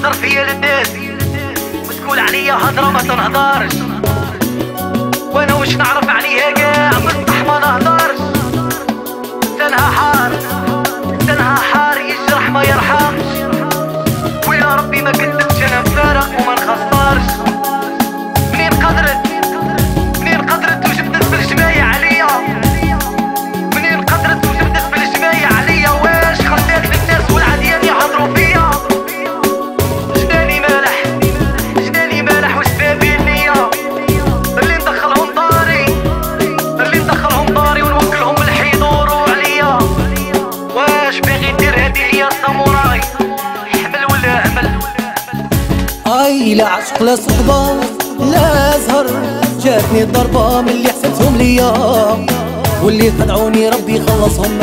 تهضر فيا للناس وتقول عليا هضره ما تنهضرش، وانا واش نعرف عليها كاع مصلح ما نهضرش. لسانها حار لسانها حار يجرح ما يرحمش، ويا ربي ما كذبتش انا مفارق وما نخسرش. منين قدرت وجبدت بالجماية عليا، منين قدرت وجبدت بالجماية عليا، واش خلات الناس والعديان يهضروا فيا. جناني مالح وسبابي النية اللي ندخلهم داري ونوكلهم بالحيط وروح عليا. واش باغي دير هادي هي الساموراي، حمل ولا همل؟ اي لا عشق لا صحبة لا زهر، جاتني الضربة من اللي حسبتهم ليا، واللي خدعوني ربي خلصهم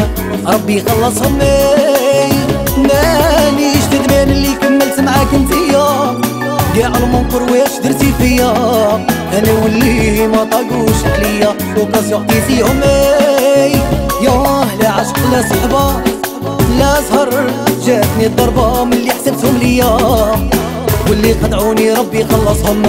مانيش ندمان اللي كملت معاك انتيا، كاع المنكر واش درتي فيا، انا واللي ما طاقوش عليا وكاسيو عطيتيهم. ياه لا عشق لا صحبة لا زهر، جاتني الضربة من اللي حسبتهم ليا، واللي خدعوني ربي خلصهم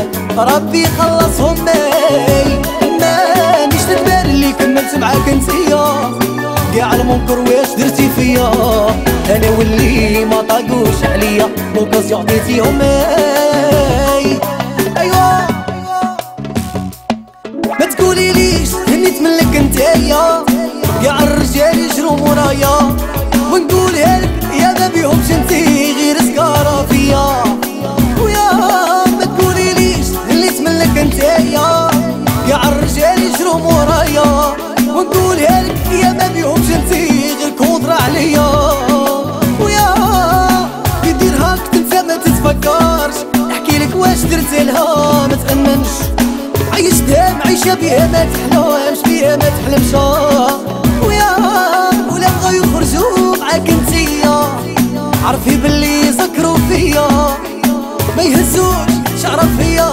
مانيش ندمان اللي كملت معاك انتيا، كاع المنكر واش درتي فيا، انا واللي ما طاقوش عليا وكاسيو عطيتيهم. ايوا ما تقولي ليش هنيت منك انتيا، كاع الرجال يجرو مورايا، ونقولها لك يا ما بيهمش انتي غير سكارة فيا. ويا ما تقولي ليش هنيت منك انتيا، كاع الرجال يجرو مورايا، ونقولها لك يا ما بيهمش انتي غير كونطرا عليا. ويا يدير هاك تنسى ما تتفكرش، نحكي لك واش درت لها ما تأمنش، عيشتها معيشة بيها ما تحلمش ويا ولا بغاو يخرجوا معاك انتيا، عرفي باللي يسكروا فيا ما يهزوش شعرة فيا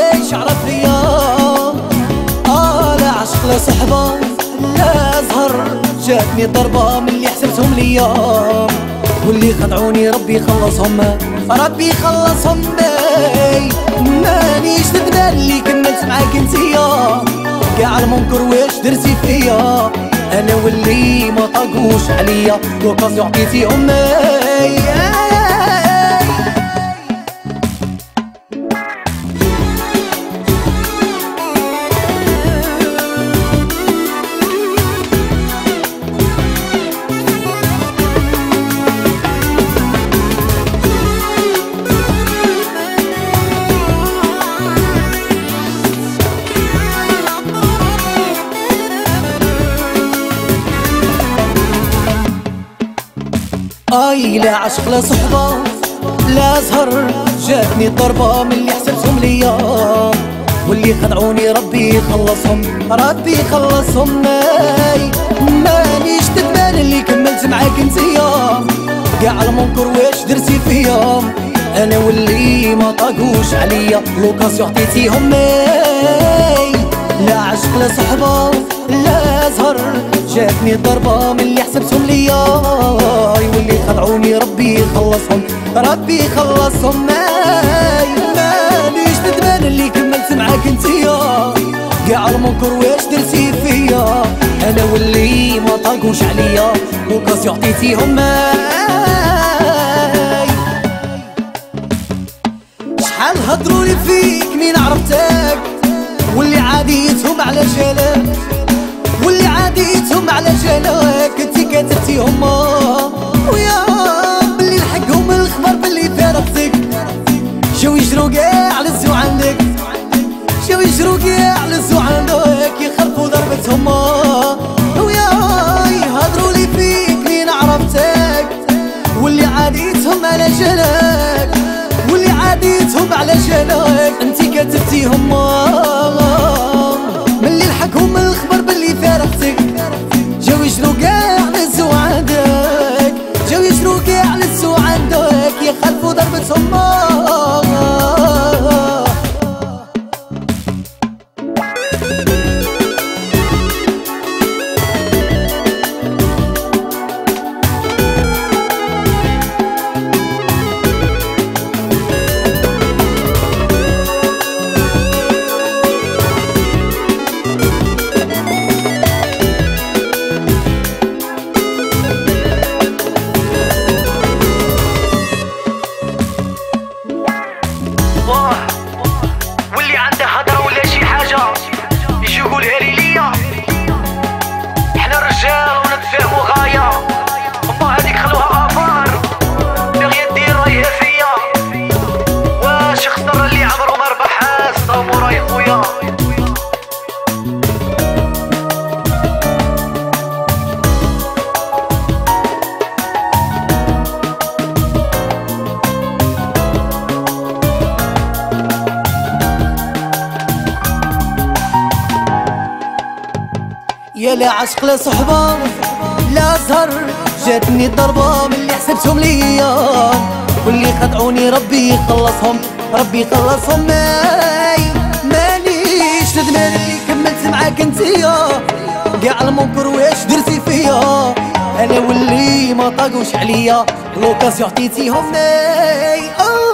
لا عشق لا صحبة لا زهر، جاتني ضربة من اللي حسبتهم ليا، واللي خدعوني ربي خلصهم مانيش ندمان اللي كملت معاك انتيا، كاع المنكر واش درتي فيا، انا واللي ما طاقوش عليا وكاسيو عطيتيهم. اي لا عشق لا صحبة لا زهر، جاتني الضربة من اللي حسبتهم ليا، واللي خدعوني ربي خلصهم مانيش ندمان اللي كملت معاك انتيا، كاع المنكر واش درتي فيا، انا واللي ما طاقوش عليا لوكاسيو عطيتيهم. لا عشق لا صحبة لا زهر، جاتني الضربة من اللي حسبتهم ليا، واللي خدعوني ربي خلصهم مانيش ندمان اللي كملت معاك انتيا، كاع المنكر واش درتي فيا، انا واللي ما طاقوش عليا وكاسيو عطيتيهم. شحال هضرولي فيك مين عرفتك، واللي عاديتهم على جالك انتي كتبتيهم، ويا باللي لحقهم الخبر باللي فارقتك، جاو يجرو كاع لزو عندك يخلفوا ضربتهم. ويا يهضرولي فيك مين عرفتك، واللي عاديتهم على جالك انتي كتبتيهم، ملي لحقهم الخبر باللي فارقتك، جاو يجرو كاع لزو عندك يخلفوا ضربتهم. لا عشق لا صحبة لا سهر، جاتني الضربة من اللي حسبتهم ليا، واللي خدعوني ربي يخلصهم ربي يخلصهم. مانيش ندمان اللي كملت معاك انتيا، قاع المنكر واش درتي فيا، انا واللي ما طاقوش عليا لوكاسيون عطيتيهم.